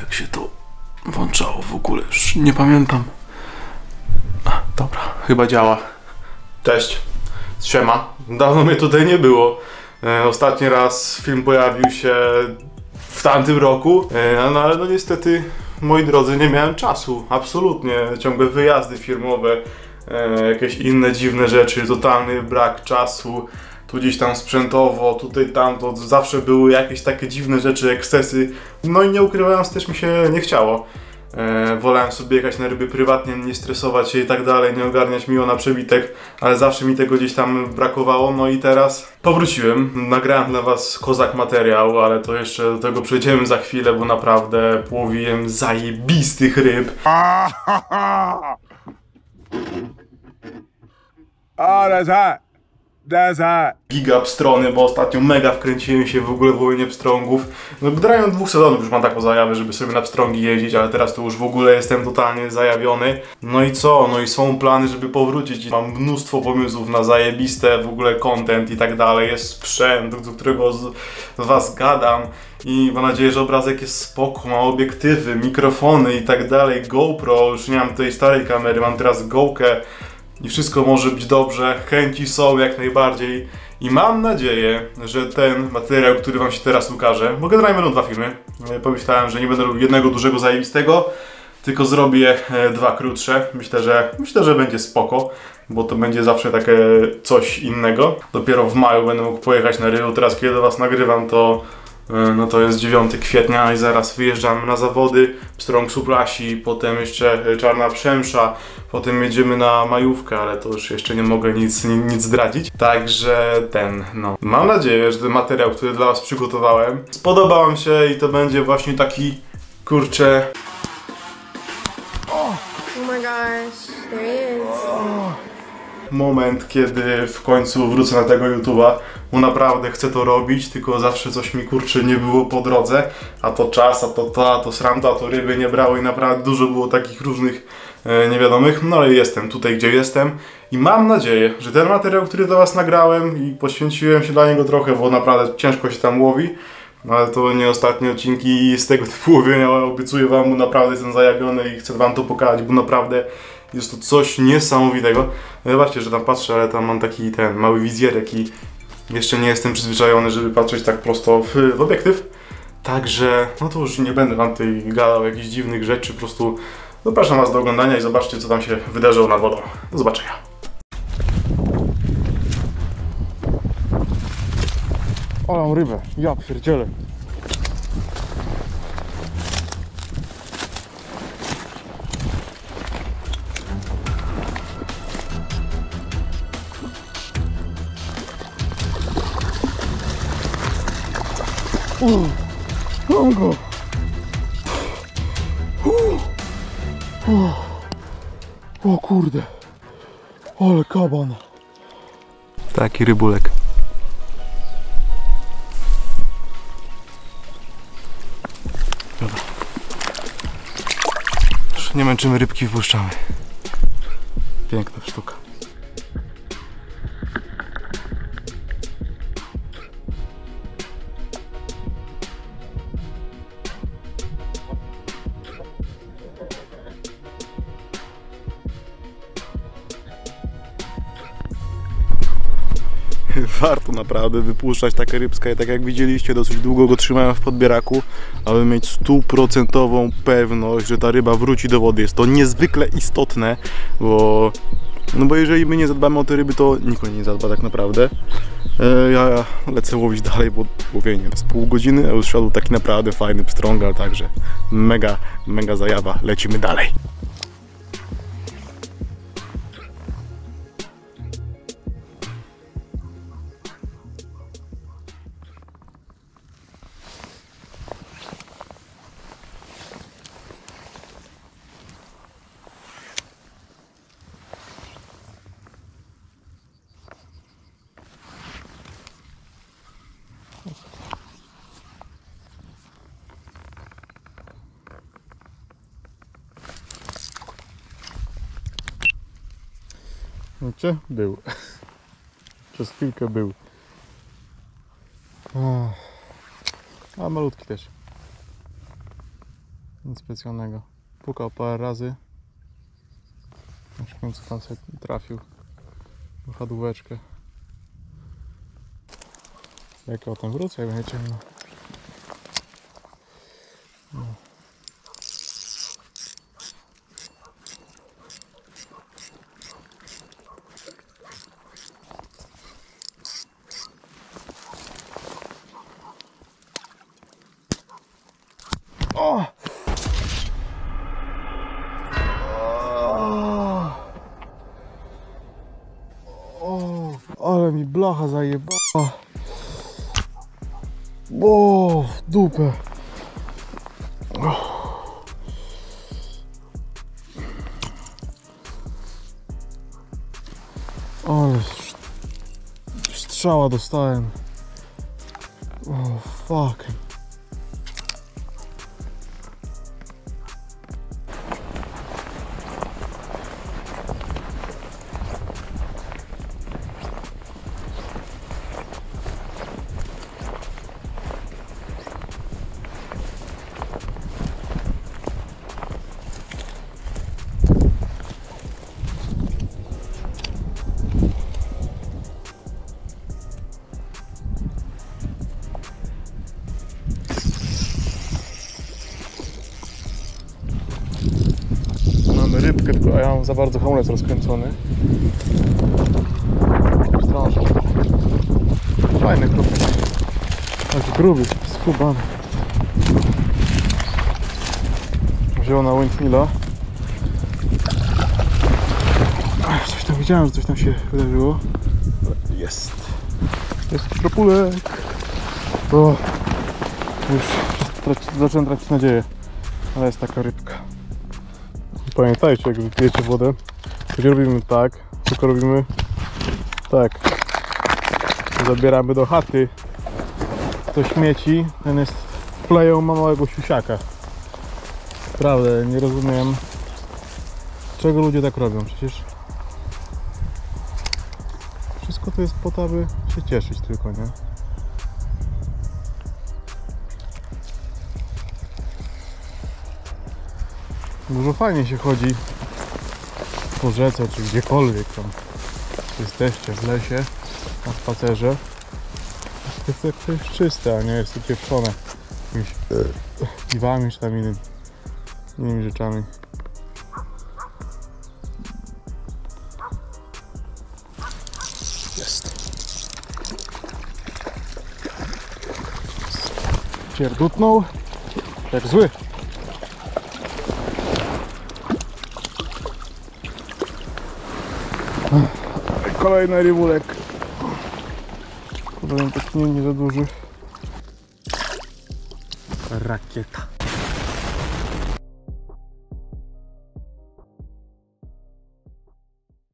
Jak się to włączało w ogóle? Już nie pamiętam. Dobra, chyba działa. Cześć. Siema. Dawno mnie tutaj nie było. Ostatni raz film pojawił się w tamtym roku, no ale no niestety, moi drodzy, nie miałem czasu. Absolutnie. Ciągłe wyjazdy firmowe, jakieś inne dziwne rzeczy, totalny brak czasu. Tu gdzieś tam sprzętowo, tutaj tamto, zawsze były jakieś takie dziwne rzeczy, ekscesy. No i nie ukrywając, też mi się nie chciało. Wolałem sobie jechać na ryby prywatnie, nie stresować się i tak dalej, nie ogarniać miło na przebitek, ale zawsze mi tego gdzieś tam brakowało, no i teraz powróciłem. Nagrałem dla was kozak materiał, ale to jeszcze do tego przejdziemy za chwilę, bo naprawdę połowiłem zajebistych ryb. Ale tak! Giga pstrony, bo ostatnio mega wkręciłem się w ogóle w łowienie pstrągów. No, grają 2 sezonów, już mam taką zajawę, żeby sobie na pstrągi jeździć, ale teraz to już w ogóle jestem totalnie zajawiony. No i co? No i są plany, żeby powrócić. Mam mnóstwo pomysłów na zajebiste w ogóle content i tak dalej. Jest sprzęt, do którego z was gadam. I mam nadzieję, że obrazek jest spoko, ma obiektywy, mikrofony i tak dalej. GoPro, już nie mam tej starej kamery, mam teraz Go'kę. I wszystko może być dobrze, chęci są jak najbardziej i mam nadzieję, że ten materiał, który wam się teraz ukaże, bo generalnie będą 2 filmy, pomyślałem, że nie będę robił jednego dużego zajebistego, tylko zrobię 2 krótsze, myślę, że będzie spoko, bo to będzie zawsze takie coś innego. Dopiero w maju będę mógł pojechać na ryby, teraz kiedy do was nagrywam no to jest 9 kwietnia i zaraz wyjeżdżamy na zawody. Pstrąg Suplasi, potem jeszcze Czarna Przemsza, potem jedziemy na majówkę, ale to już jeszcze nie mogę nic zdradzić. Także mam nadzieję, że ten materiał, który dla was przygotowałem, spodoba wam się i to będzie właśnie taki, kurczę... Oh my gosh, there he is. Moment, kiedy w końcu wrócę na tego YouTube'a, bo naprawdę chcę to robić, tylko zawsze coś mi, kurczę, nie było po drodze, a to czas, a to sramto, a to ryby nie brało i naprawdę dużo było takich różnych niewiadomych, no ale jestem tutaj, gdzie jestem i mam nadzieję, że ten materiał, który do was nagrałem i poświęciłem się dla niego trochę, bo naprawdę ciężko się tam łowi, ale to nie ostatnie odcinki z tego typu łowienia, obiecuję wam, bo naprawdę jestem zajawiony i chcę wam to pokazać, bo naprawdę jest to coś niesamowitego. No zobaczcie, że tam patrzę, ale tam mam taki mały wizjerek i jeszcze nie jestem przyzwyczajony, żeby patrzeć tak prosto w obiektyw. Także, no to już nie będę wam tutaj gadał jakichś dziwnych rzeczy, po prostu zapraszam was do oglądania i zobaczcie, co tam się wydarzyło nad wodą. Do zobaczenia. O, mam rybę, ja pierdzielę. Mam go! O kurde! Ale kaban! Taki rybulek. Dobra. Już nie męczymy, rybki wpuszczamy. Piękna sztuka. Warto naprawdę wypuszczać takie rybska i tak jak widzieliście, dosyć długo go trzymałem w podbieraku, aby mieć 100% pewność, że ta ryba wróci do wody. Jest to niezwykle istotne, bo jeżeli my nie zadbamy o te ryby, to nikt nie zadba tak naprawdę. Ja lecę łowić dalej, bo łowienie z pół godziny, a już szedł taki naprawdę fajny pstrąg, także mega zajawa. Lecimy dalej. Wiecie? Był. Przez chwilkę był. A malutki też. Nic specjalnego. Pukał parę razy. Aż w końcu tam sobie trafił w chodóweczkę. Jak ja o tym wrócę, jak będzie ciemno. No. O! O! Ale mi blacha zajebała. O, w dupę. Ale strzała dostałem. O, fuck. Mamy rybkę, tylko ja mam za bardzo hamulec rozkręcony. Strasznie. Fajny krupek. Taki gruby, skubany. Wziął na windmilla. Coś tam widziałem, że coś tam się wydarzyło. Jest. Jest kropulek. O, już zacząłem tracić nadzieję. Ale jest taka rybka. Pamiętajcie, jak wypijecie wodę, to nie robimy tak, tylko robimy tak. Zabieramy do chaty. To śmieci, ten jest wkleją ma małego siusiaka. Naprawdę, nie rozumiem, czego ludzie tak robią. Przecież wszystko to jest po to, aby się cieszyć tylko, nie? Dużo fajnie się chodzi po rzece, czy gdziekolwiek tam jesteście w lesie, na spacerze. To jest czyste, a nie jest upieprzone jakimiś piwami czy tam innymi rzeczami. Jest. Pierdutnął jak zły. Kolejny rybulek. Kolejny taki nie za duży. Rakieta.